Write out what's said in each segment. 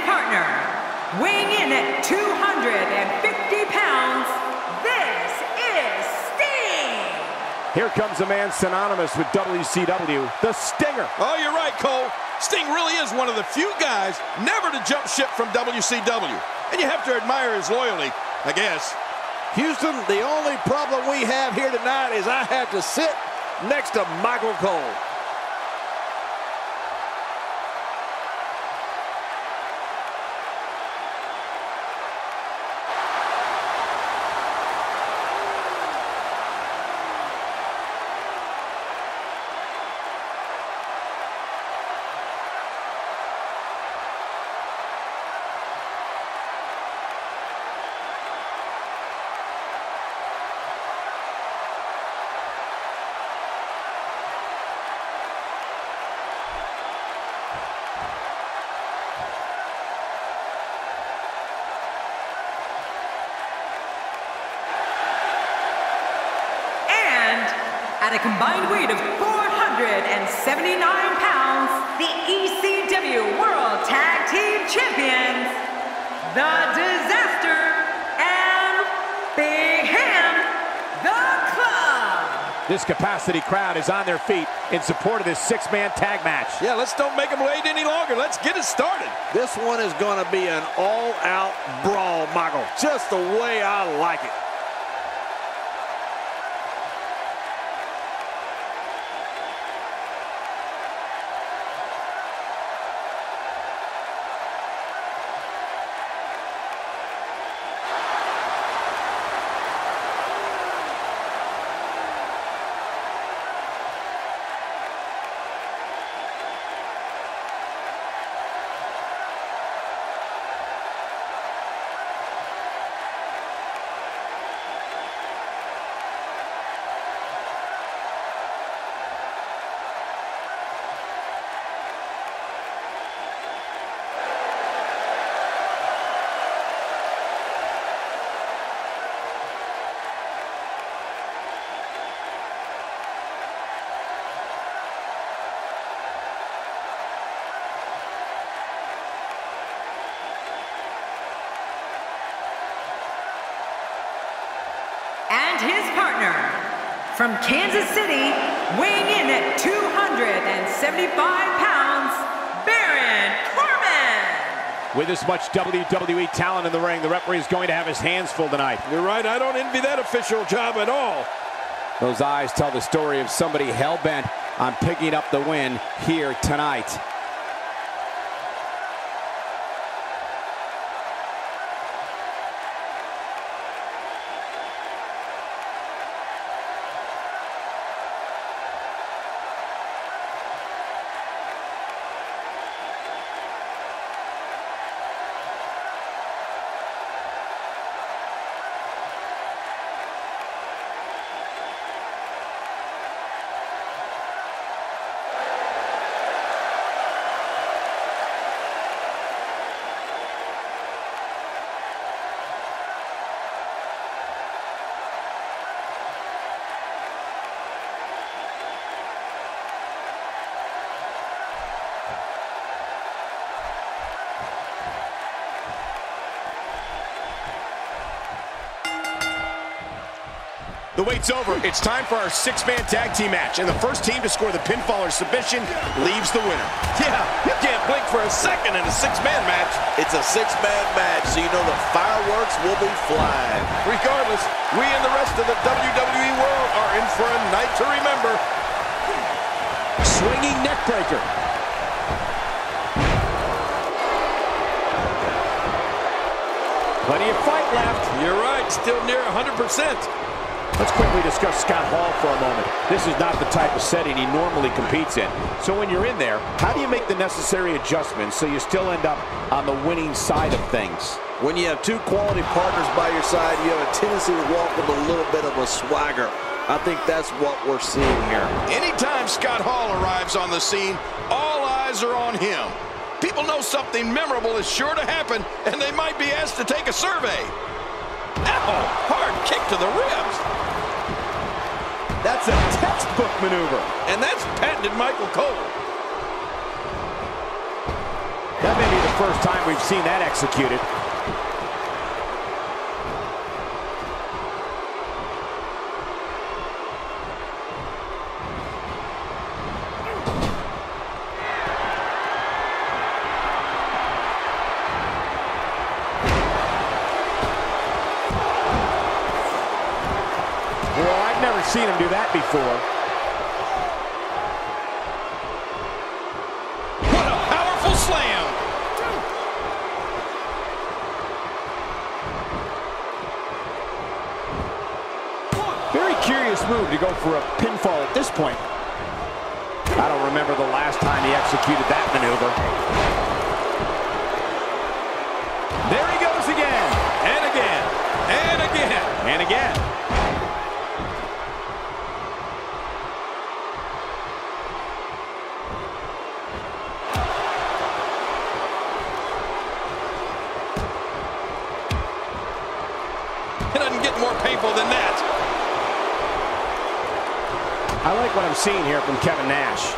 partner, weighing in at 250 pounds, this is Sting! Here comes a man synonymous with WCW, the Stinger. Oh, you're right, Cole. Sting really is one of the few guys never to jump ship from WCW. And you have to admire his loyalty, I guess. Houston, the only problem we have here tonight is I have to sit next to Michael Cole. At a combined weight of 479 pounds, the ECW World Tag Team Champions, The Disaster and Big Ham, the Club. This capacity crowd is on their feet in support of this six-man tag match. Yeah, let's don't make them wait any longer. Let's get it started. This one is going to be an all-out brawl, Michael. Just the way I like it. And his partner, from Kansas City, weighing in at 275 pounds, Baron Corbin. With this much WWE talent in the ring, the referee is going to have his hands full tonight. You're right, I don't envy that official job at all. Those eyes tell the story of somebody hell-bent on picking up the win here tonight. The wait's over. It's time for our six-man tag team match. And the first team to score the pinfall or submission leaves the winner. Yeah, you can't blink for a second in a six-man match. It's a six-man match, so you know the fireworks will be flying. Regardless, we and the rest of the WWE world are in for a night to remember. Swinging neckbreaker. Plenty of fight left. You're right, still near 100%. Let's quickly discuss Scott Hall for a moment. This is not the type of setting he normally competes in. So when you're in there, how do you make the necessary adjustments so you still end up on the winning side of things? When you have two quality partners by your side, you have a tendency to walk with a little bit of a swagger. I think that's what we're seeing here. Anytime Scott Hall arrives on the scene, all eyes are on him. People know something memorable is sure to happen, and they might be asked to take a survey. Ow! Hard kick to the ribs. That's a textbook maneuver. And that's patented Michael Cole. That may be the first time we've seen that executed. Well, I've never seen him do that before. What a powerful slam! Very curious move to go for a pinfall at this point. I don't remember the last time he executed that maneuver. There he goes again, and again, and again, and again. It doesn't get more painful than that. I like what I'm seeing here from Kevin Nash.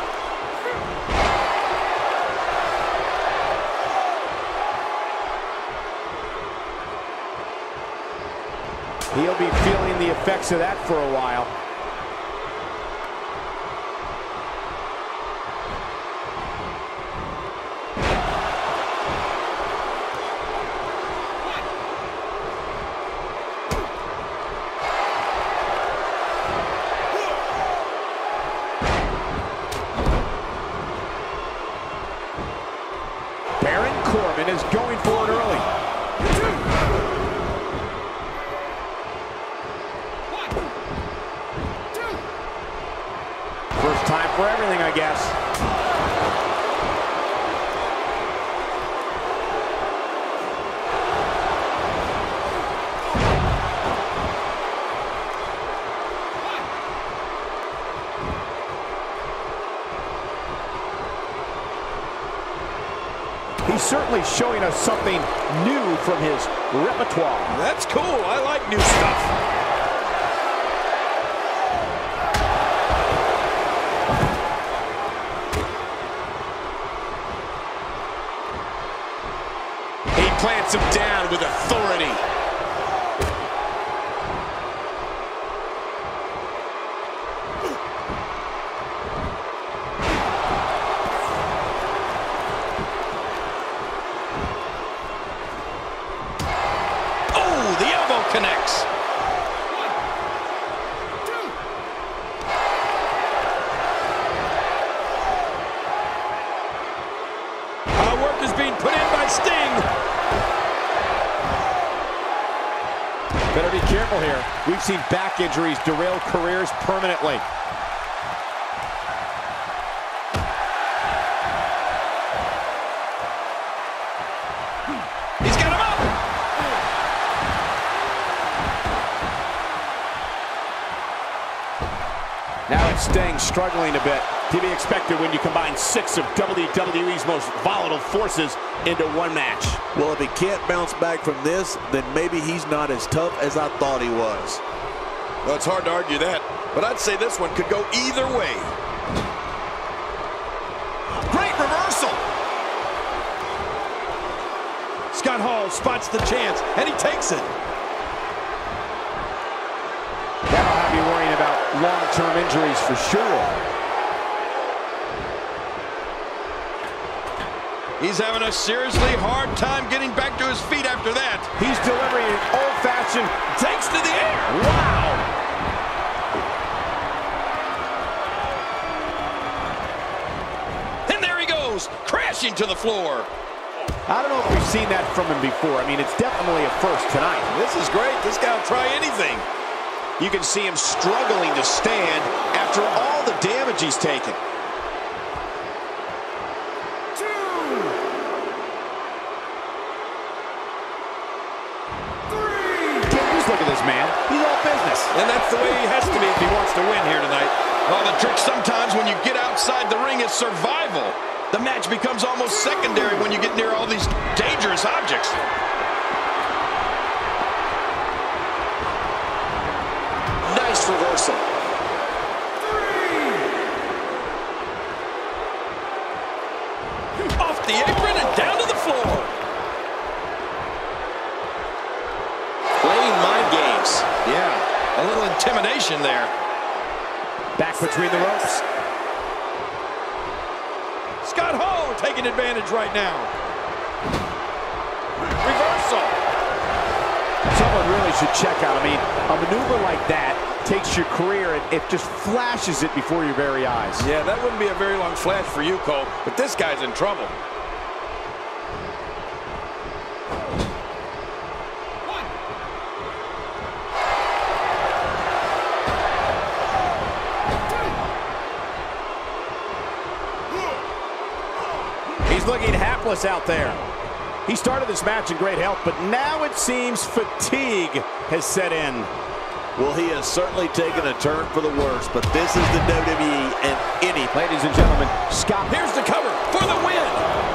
He'll be feeling the effects of that for a while. Baron Corbin is going for it early. First time for everything, I guess. He's certainly showing us something new from his repertoire. That's cool. I like new stuff. He plants him down with authority. Oh, the elbow connects. Work is being put in by Sting. Better be careful here. We've seen back injuries derail careers permanently. He's got him up. Now it's Sting struggling a bit. To be expected when you combine 6 of WWE's most volatile forces into one match. Well, if he can't bounce back from this, then maybe he's not as tough as I thought he was. Well, it's hard to argue that, but I'd say this one could go either way. Great reversal. Scott Hall spots the chance, and he takes it. That'll have you worrying about long-term injuries for sure. He's having a seriously hard time getting back to his feet after that. He's delivering an old-fashioned Takes to the air. wow. And there he goes, crashing to the floor. I don't know if we've seen that from him before. I mean, it's definitely a first tonight. This is great. This guy will try anything. You can see him struggling to stand after all the damage he's taken. Look at this man. He's all business. And that's the way he has to be if he wants to win here tonight. Well, the trick sometimes when you get outside the ring is survival. The match becomes almost secondary when you get near all these dangerous objects. Nice reversal. Off the apron and down to the floor. Yeah, a little intimidation there. Back between the ropes. Scott Hall taking advantage right now. Reversal. Someone really should check out. I mean, a maneuver like that takes your career and it just flashes it before your very eyes. Yeah, that wouldn't be a very long flash for you, Cole, but this guy's in trouble. He's looking hapless out there. He started this match in great health, but now it seems fatigue has set in. Well, he has certainly taken a turn for the worse, but this is the WWE and any. Ladies and gentlemen, Scott. Here's the cover for the win.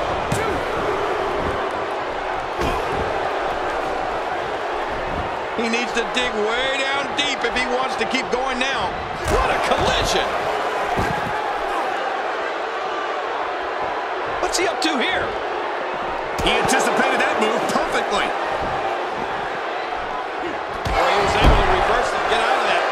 He needs to dig way down deep if he wants to keep going now. What a collision. What's he up to here? He anticipated that move perfectly. Boy, he was able to reverse and get out of that.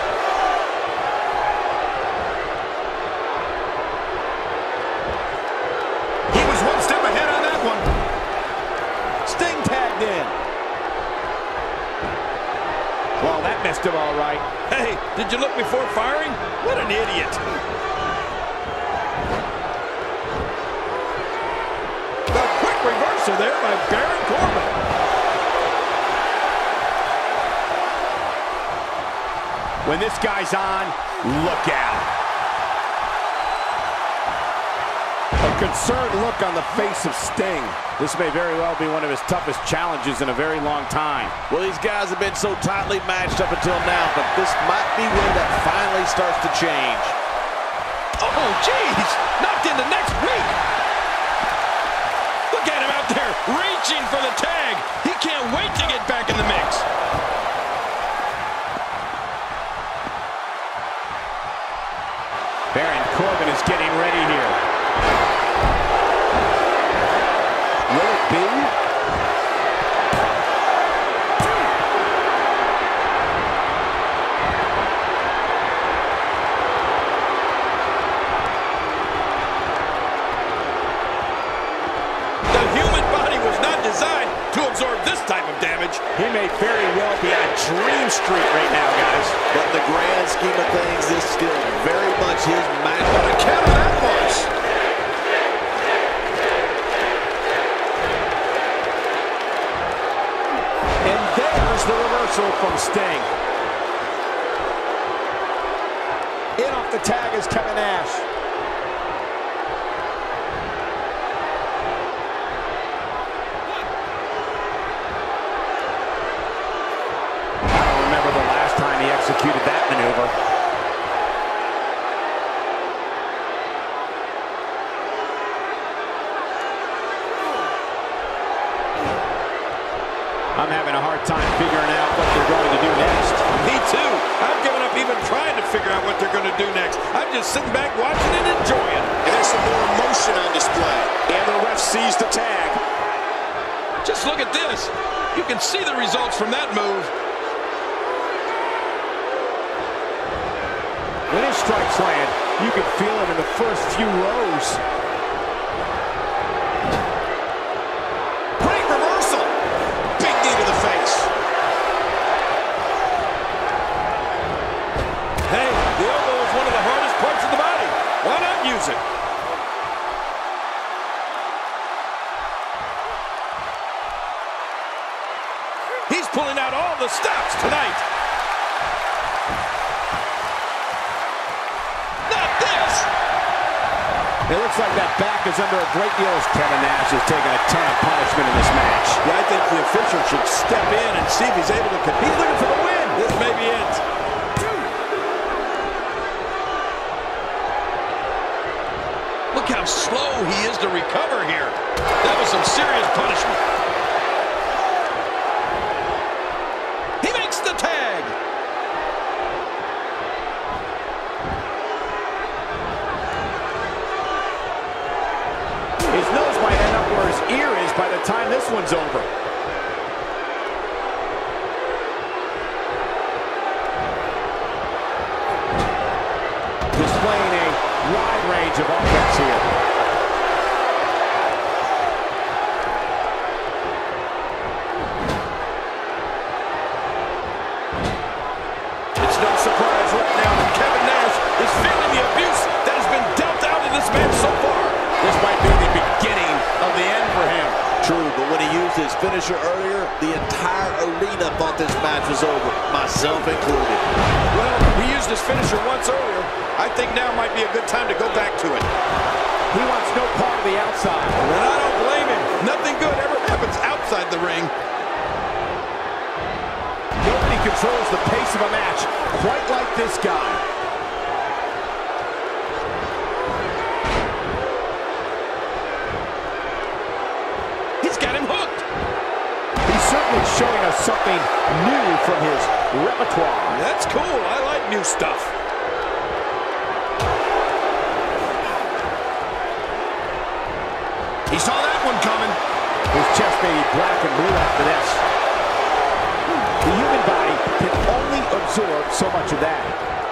He was one step ahead on that one. Sting tagged in. Well, that messed him all right. Hey, did you look before firing? What an idiot. The quick reversal there by Baron Corbin. When this guy's on, look out. A concerned look on the face of Sting. This may very well be one of his toughest challenges in a very long time. Well, these guys have been so tightly matched up until now, but this might be when that finally starts to change. Oh, geez. Knocked into next week. Look at him out there reaching for the tag. He can't wait to get back in the mix. Baron Corbin is getting ready here. Will it be? The human body was not designed to absorb this type of damage. He may very well be on Dream Street right now, guys. But in the grand scheme of things, this is still very much his match. What a counter that was. And there's the reversal from Sting. In off the tag is Kevin Nash. I don't remember the last time he executed that maneuver. I'm having a hard time figuring out what they're going to do next. Me too. I've given up even trying to figure out what they're going to do next. I'm just sitting back watching and enjoying. And there's some more emotion on display. And the ref sees the tag. Just look at this. You can see the results from that move. When his strikes land, you can feel it in the first few rows. Great reversal. Big knee to the face. Hey, the elbow is one of the hardest parts of the body. Why not use it? He's pulling out all the stops tonight. Not this. It looks like that back is under a great deal as Kevin Nash is taking a ton of punishment in this match. Yeah, I think the official should step in and see if he's able to compete. He's looking for the win. This may be it. Look how slow he is to recover here. That was some serious punishment. He makes the tag. His nose might end up where his ear is by the time this one's over. It's no surprise right now that Kevin Nash is feeling the abuse that has been dealt out in this match so far. This might be the beginning of the end for him. True, but when he used his finisher earlier, the entire arena thought this match was over, myself included. Well, he used his finisher once earlier. I think now might be a good time to go back to it. He wants no part of the outside. And I don't blame him. Nothing good ever happens outside the ring. Nobody controls the pace of a match quite like this guy. He's got him hooked. He's certainly showing us something new from his repertoire. That's cool. I like new stuff. He saw that one coming. His chest may be black and blue after this. The human body can only absorb so much of that.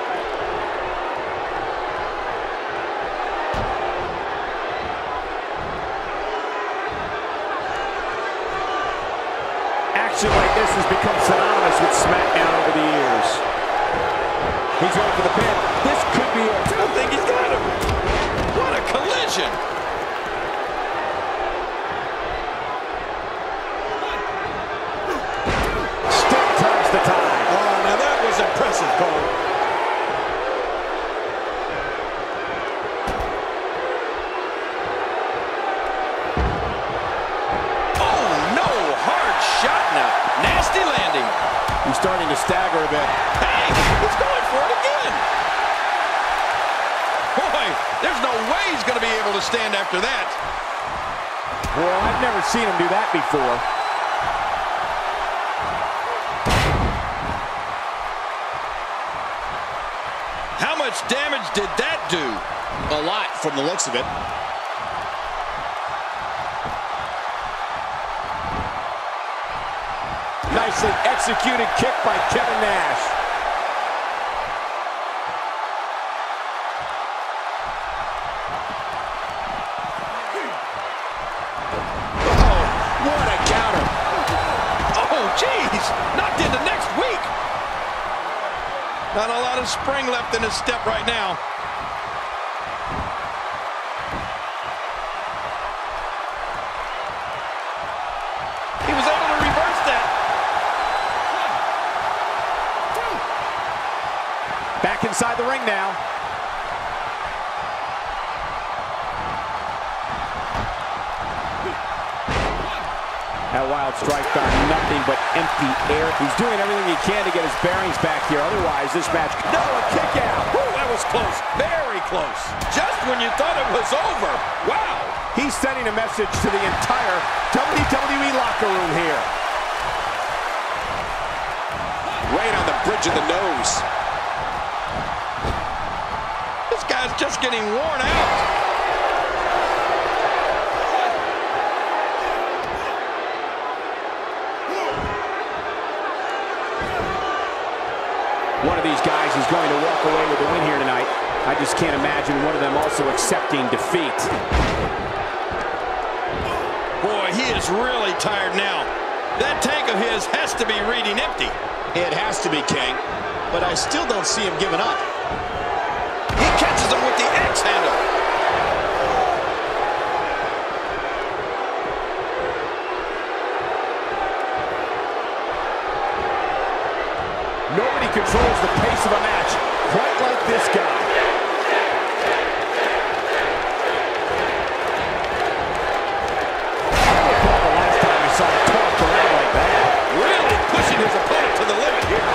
Action like this has become synonymous with SmackDown over the years. He's going for the pin. This could be it. I think he's got him. What a collision. Still turns the tide. Oh, now that was impressive, Cole. Oh, no. Hard shot now. Nasty landing. He's starting to stagger a bit. Hey, he's going for it again. Boy, there's no way he's going to be able to stand after that. Well, I've never seen him do that before. How much damage did that do? A lot from the looks of it. Nicely executed kick by Kevin Nash. Oh, what a counter. Oh, jeez. Knocked into next week. Not a lot of spring left in his step right now. He was able to reverse that. Back inside the ring now. That wild strike found nothing but empty air. He's doing everything he can to get his bearings back here. Otherwise, this match... No, a kick out! Woo, that was close. Very close. Just when you thought it was over. Wow. He's sending a message to the entire WWE locker room here. Right on the bridge of the nose. This guy's just getting worn out. One of these guys is going to walk away with the win here tonight. I just can't imagine one of them also accepting defeat. Boy, he is really tired now. That tank of his has to be reading empty. It has to be, King. But I still don't see him giving up. He catches him with the axe handle. Nobody controls the pace of a match quite like this guy. I don't recall the last time I saw him tossed around like that. Really pushing his opponent to the limit here.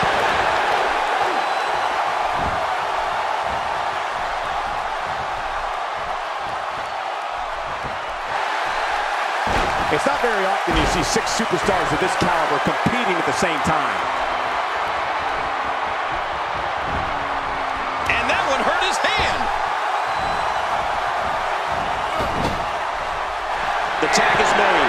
It's not very often you see 6 superstars of this caliber competing at the same time. And that one hurt his hand. The tag is made.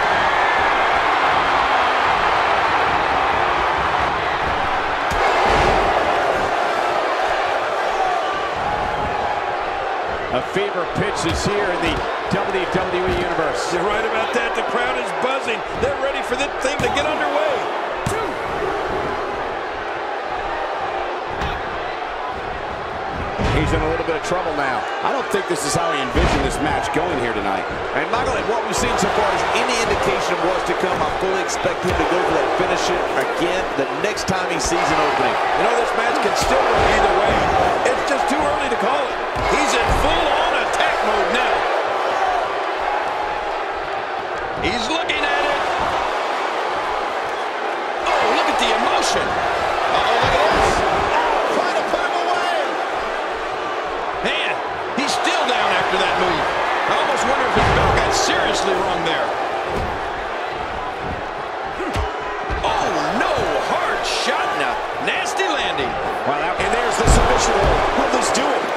A fever pitch is here in the WWE Universe. You're right about that. The crowd is buzzing. They're ready for this thing to get underway. he's in a little bit of trouble now. I don't think this is how he envisioned this match going here tonight. And Michael, and what we've seen so far is any indication of what's to come. I fully expect him to go for that finisher again the next time he sees an opening. You know, this match can still go either way. It's just too early to call it. He's in full-on attack mode now. He's looking at it. Oh, look at the emotion. Uh-oh, look at this. Trying to put him away. Man, he's still down after that move. I almost wonder if his bell got seriously wrong there. Oh, no. Hard shot and a nasty landing. Wow, and there's the submission hold. Will this do it?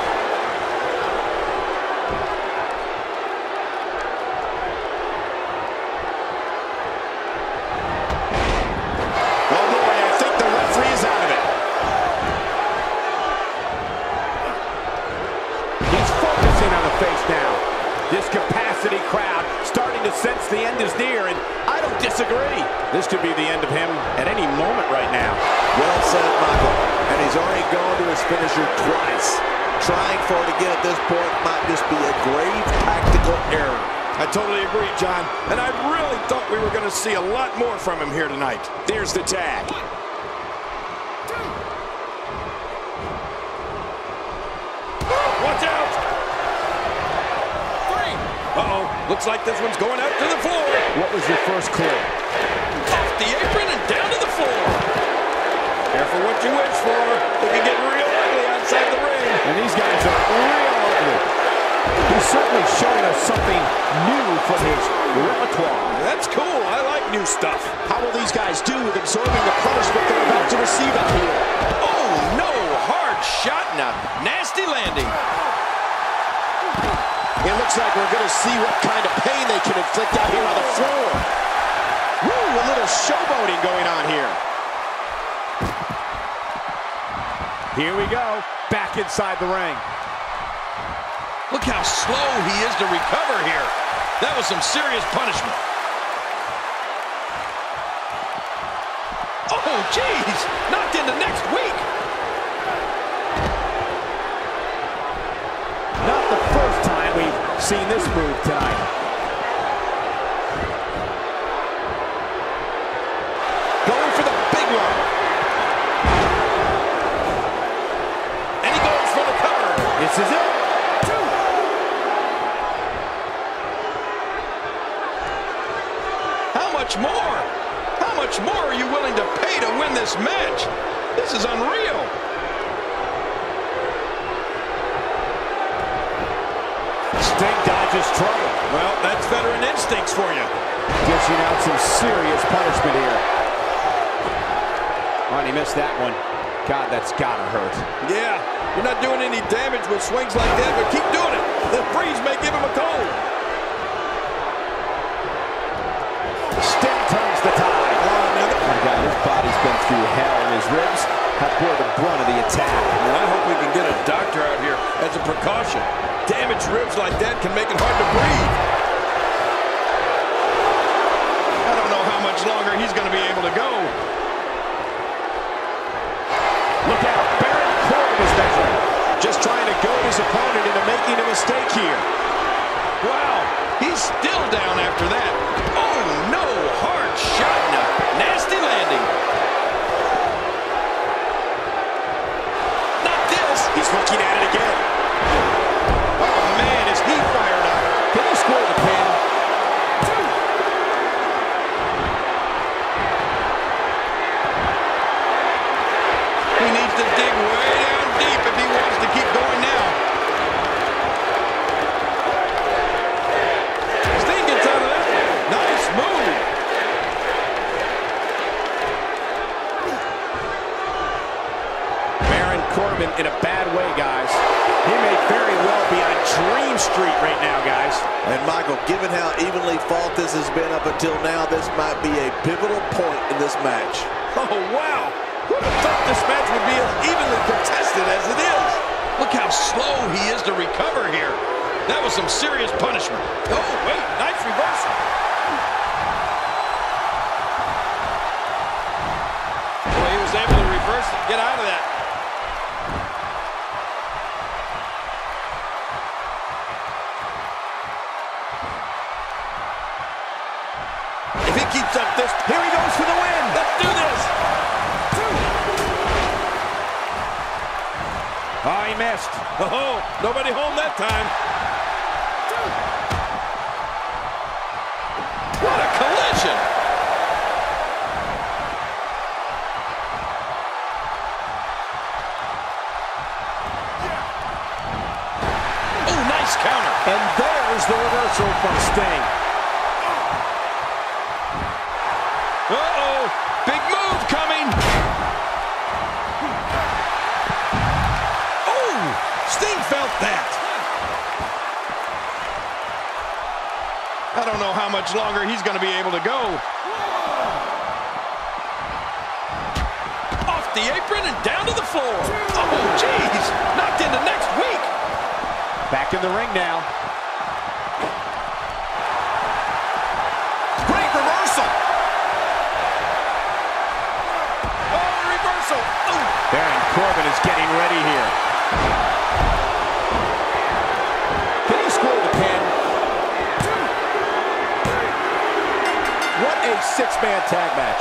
Sense the end is near, and I don't disagree. This could be the end of him at any moment right now. Well said, Michael. And he's already gone to his finisher twice. Trying for it again at this point might just be a grave tactical error. I totally agree, John. And I really thought we were going to see a lot more from him here tonight. There's the tag. Watch out! Uh-oh, looks like this one's going out to the floor. What was your first clue? Off the apron and down to the floor. Careful what you wish for. It can get real ugly outside the ring. And these guys are real ugly. He's certainly showing us something new from his repertoire. That's cool. I like new stuff. How will these guys do with absorbing the punishment they're about to receive out here? Oh, no. Hard shot and a nasty landing. It looks like we're going to see what kind of pain they can inflict out here on the floor. Woo, a little showboating going on here. Here we go, back inside the ring. Look how slow he is to recover here. That was some serious punishment. Oh, geez, knocked into next week. Not the first time we've seen this move tonight. Going for the big one. And he goes for the cover. This is it. How much more? How much more are you willing to pay to win this match? This is unreal. Sting dodges trouble. Well, that's veteran instincts for you. Dishing out some serious punishment here. Oh, and he missed that one. God, that's gotta hurt. Yeah, you're not doing any damage with swings like that, but keep doing it. The freeze may give him a cold. Sting turns the tide. My God, his body's been through hell, and his ribs have bore the brunt of the attack. And I hope we can get a doctor out here as a precaution. Damaged ribs like that can make it hard to breathe. I don't know how much longer he's going to be able to go. Look out, Baron Corbin is measuring. Just trying to goad his opponent into making a mistake here. Wow, he's still down after that. Oh, no, hard shot and a nasty landing. Not this. He's looking at it again. Oh, man, is he fired up. Can he score the pin? He needs to dig way down deep if he wants to keep going now. Sting gets out of that. Nice move. Baron Corbin in a bad way, guys. He may very well be on Dream Street right now, guys. And Michael, given how evenly fought this has been up until now, this might be a pivotal point in this match. Oh, wow. Who would have thought this match would be as evenly contested as it is? Look how slow he is to recover here. That was some serious punishment. Oh, wait, nice reversal. Boy, he was able to reverse and get out of that. this. Here he goes for the win. Let's do this. Oh, he missed. Oh, nobody home that time. What a collision. Oh, nice counter. And there's the reversal from Sting. Uh-oh, big move coming. Oh, Sting felt that. I don't know how much longer he's going to be able to go. Off the apron and down to the floor. Oh, jeez, knocked into next week. Back in the ring now. Great reversal. Oh, reversal. Oh. Baron Corbin is getting ready here. Can he score the pin? What a six-man tag match.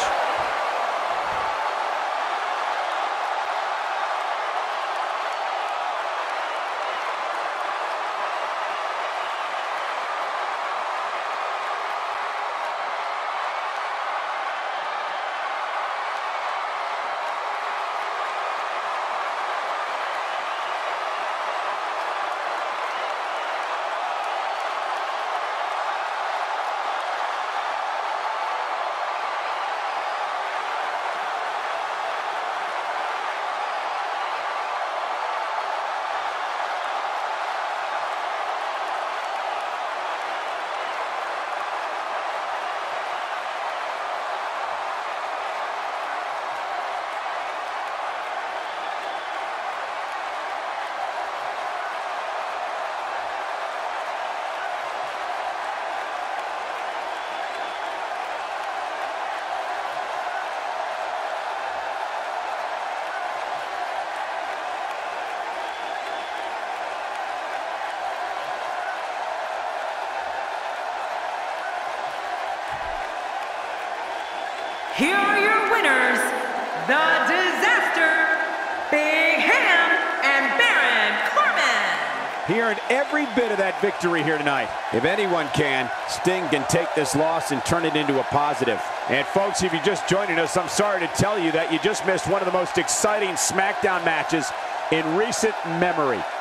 Here are your winners, The Disaster, Big Ham, and Baron Corbin. Hearing every bit of that victory here tonight. If anyone can, Sting can take this loss and turn it into a positive. And folks, if you're just joining us, I'm sorry to tell you that you just missed one of the most exciting SmackDown matches in recent memory.